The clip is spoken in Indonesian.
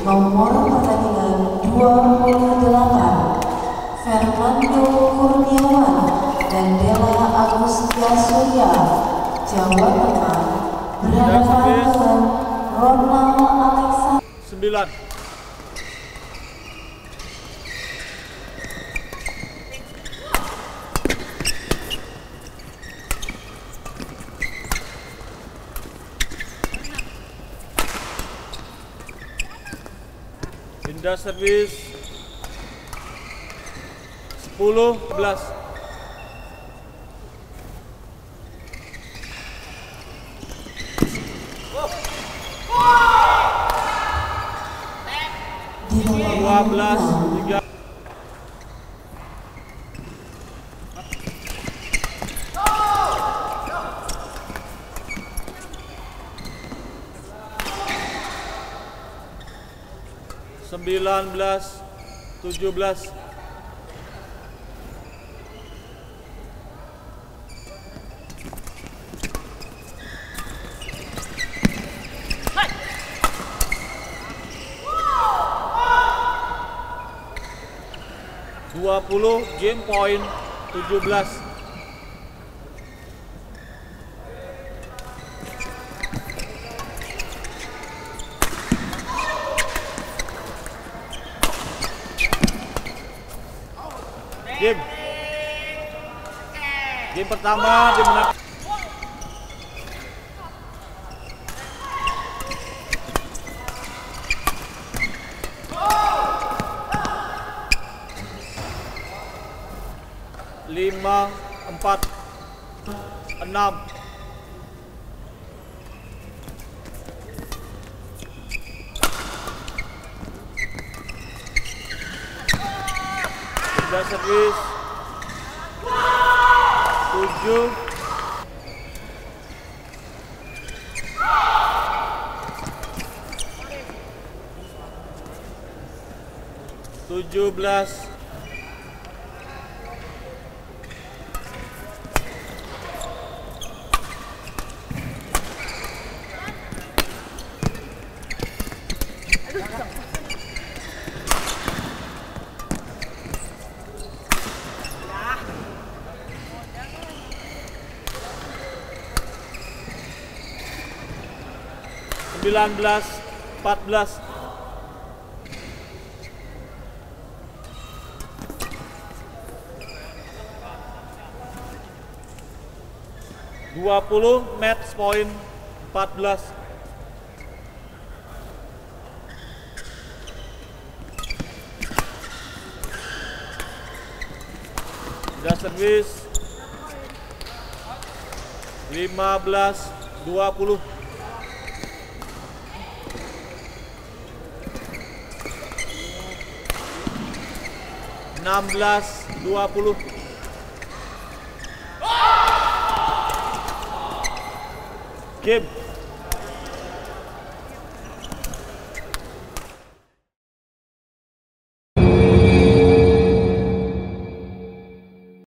nomor pertandingan 28, Fernando Kurniawan dan Della Agustia Surya, Jawa Tengah, berhadapan dengan Ronald Alexander. 9. Indah servis 10-11. Di nomor 12-3. Sembilan belas 17. Game point 17. Game pertama dimenangkan. Lima, 4, 6. Sudah servis 7. 17. 19-14. 20 match point 14. Sudah servis 15-20. 16-20. Game.